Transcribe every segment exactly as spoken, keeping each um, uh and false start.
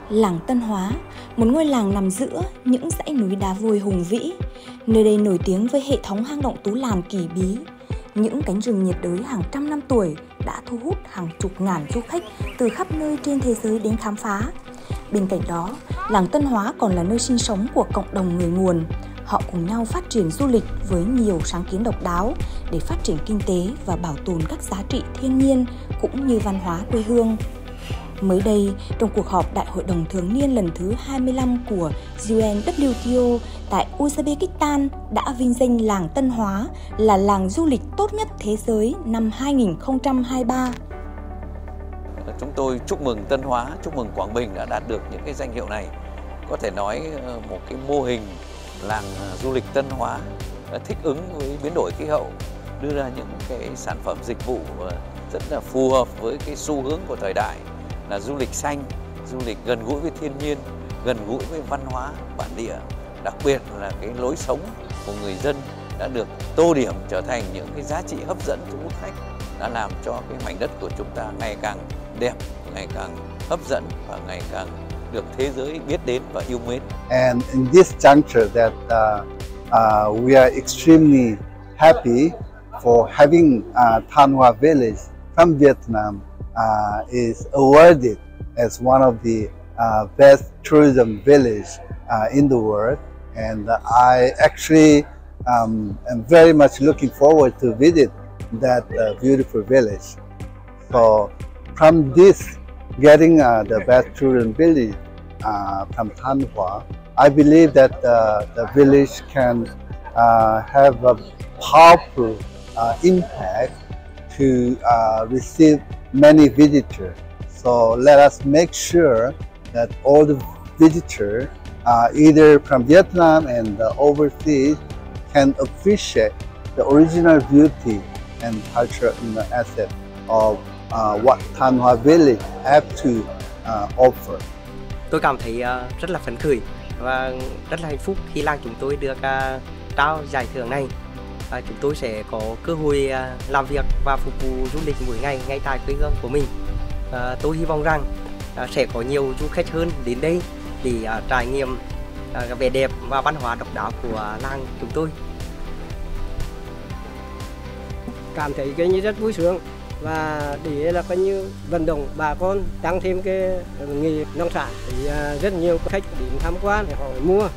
Làng Tân Hóa, một ngôi làng nằm giữa những dãy núi đá vôi hùng vĩ. Nơi đây nổi tiếng với hệ thống hang động Tú Làn kỳ bí. Những cánh rừng nhiệt đới hàng trăm năm tuổi đã thu hút hàng chục ngàn du khách từ khắp nơi trên thế giới đến khám phá. Bên cạnh đó, làng Tân Hóa còn là nơi sinh sống của cộng đồng người nguồn. Họ cùng nhau phát triển du lịch với nhiều sáng kiến độc đáo để phát triển kinh tế và bảo tồn các giá trị thiên nhiên cũng như văn hóa quê hương. Mới đây, trong cuộc họp Đại hội đồng thường niên lần thứ hai mươi lăm của u en vê kép tê o tại Uzbekistan đã vinh danh làng Tân Hóa là làng du lịch tốt nhất thế giới năm hai nghìn không trăm hai mươi ba. Chúng tôi chúc mừng Tân Hóa, chúc mừng Quảng Bình đã đạt được những cái danh hiệu này. Có thể nói một cái mô hình làng du lịch Tân Hóa thích ứng với biến đổi khí hậu, đưa ra những cái sản phẩm dịch vụ rất là phù hợp với cái xu hướng của thời đại, là du lịch xanh, du lịch gần gũi với thiên nhiên, gần gũi với văn hóa bản địa, đặc biệt là cái lối sống của người dân đã được tô điểm trở thành những cái giá trị hấp dẫn thu hút khách, đã làm cho cái mảnh đất của chúng ta ngày càng đẹp, ngày càng hấp dẫn và ngày càng được thế giới biết đến và yêu mến. And in this juncture that uh, uh, we are extremely happy for having uh, Than Hoa Village from Vietnam uh, is awarded as one of the uh, best tourism village uh, in the world, and uh, I actually um, am very much looking forward to visit that uh, beautiful village. So from this, getting uh, the best tourism village uh, from Than Hoa, I believe that uh, the village can uh, have a powerful uh, impact to uh, receive many visitors. So let us make sure that all the visitors, uh, either from Vietnam and uh, overseas, can appreciate the original beauty and cultural you know, asset of uh, what Than Hoa Village have to uh, offer. Tôi cảm thấy uh, rất là phấn khởi và rất là hạnh phúc khi làng chúng tôi được uh, trao giải thưởng này. Uh, chúng tôi sẽ có cơ hội uh, làm việc và phục vụ du lịch mỗi ngày ngay tại quê hương của mình. Uh, tôi hy vọng rằng uh, sẽ có nhiều du khách hơn đến đây để uh, trải nghiệm uh, vẻ đẹp và văn hóa độc đáo của uh, làng chúng tôi. Cảm thấy cái như rất vui sướng và để là coi như vận động bà con tăng thêm cái nghề nông sản thì rất nhiều khách đến tham quan để họ mua.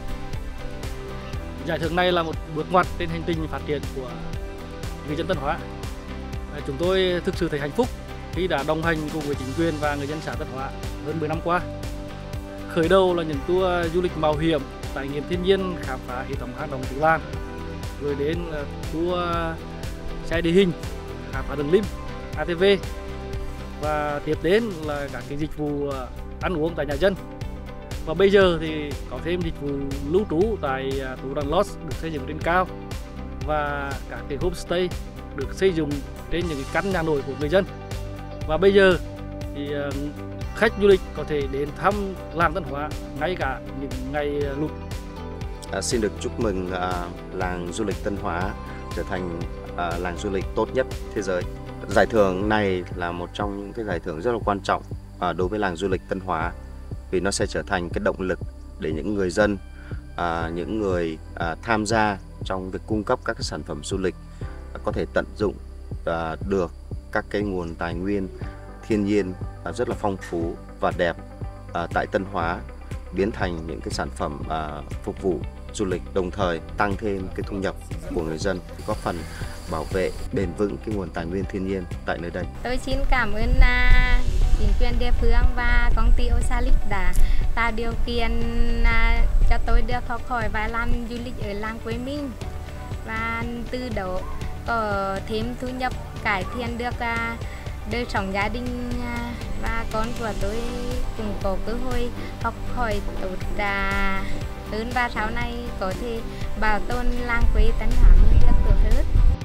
Giải thưởng này là một bước ngoặt trên hành trình phát triển của người dân Tân Hóa. Chúng tôi thực sự thấy hạnh phúc khi đã đồng hành cùng với chính quyền và người dân xã Tân Hóa hơn mười năm qua. Khởi đầu là những tour du lịch mạo hiểm, trải nghiệm thiên nhiên, khám phá hệ thống hang động Tú Làn, rồi đến tour xe địa hình, khám phá đường Lim, a tê vê, và tiếp đến là các cái dịch vụ ăn uống tại nhà dân. Và bây giờ thì có thêm dịch vụ lưu trú tại Tú Làn Lodge được xây dựng trên cao, và các cái homestay được xây dựng trên những cái căn nhà nổi của người dân. Và bây giờ thì khách du lịch có thể đến thăm làng Tân Hóa ngay cả những ngày lụt. À, xin được chúc mừng à, làng du lịch Tân Hóa trở thành à, làng du lịch tốt nhất thế giới. Giải thưởng này là một trong những cái giải thưởng rất là quan trọng à, đối với làng du lịch Tân Hóa, vì nó sẽ trở thành cái động lực để những người dân, à, những người à, tham gia trong việc cung cấp các cái sản phẩm du lịch à, có thể tận dụng à, được các cái nguồn tài nguyên thiên nhiên à, rất là phong phú và đẹp à, tại Tân Hóa, biến thành những cái sản phẩm à, phục vụ du lịch, đồng thời tăng thêm cái thu nhập của người dân, góp phần bảo vệ bền vững cái nguồn tài nguyên thiên nhiên tại nơi đây. Tôi xin cảm ơn uh, chính quyền địa phương và công ty Osalit đã tạo điều kiện uh, cho tôi được học hỏi và làm du lịch ở làng quê mình, và từ đó có thêm thu nhập, cải thiện được uh, đời sống gia đình, uh, và con của tôi cũng có cơ hội học hỏi tốt uh, hơn, và sau này có thể bảo tồn làng quê Tân Hóa mình được tốt hơn.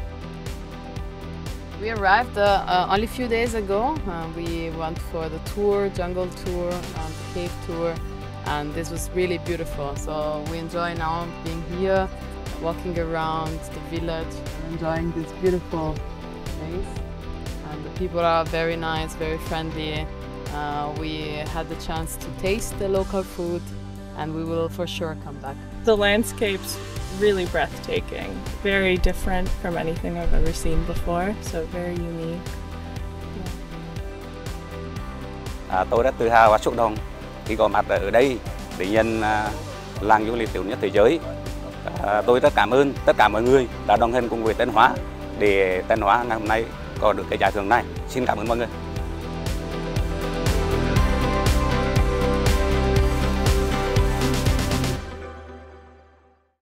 We arrived uh, uh, only a few days ago. Uh, we went for the tour, jungle tour, um, cave tour, and this was really beautiful. So we enjoy now being here, walking around the village, enjoying this beautiful place. And the people are very nice, very friendly. Uh, we had the chance to taste the local food, and we will for sure come back. The landscape's really breathtaking, very different from anything I've ever seen before, so very unique. À, tôi rất tự hào và xúc động khi có mặt ở đây để nhân à, làng du lịch tiểu nhất thế giới. À, tôi rất cảm ơn tất cả mọi người đã đồng hành cùng với Tân Hóa để Tân Hóa ngày hôm nay có được cái giải thưởng này. Xin cảm ơn mọi người.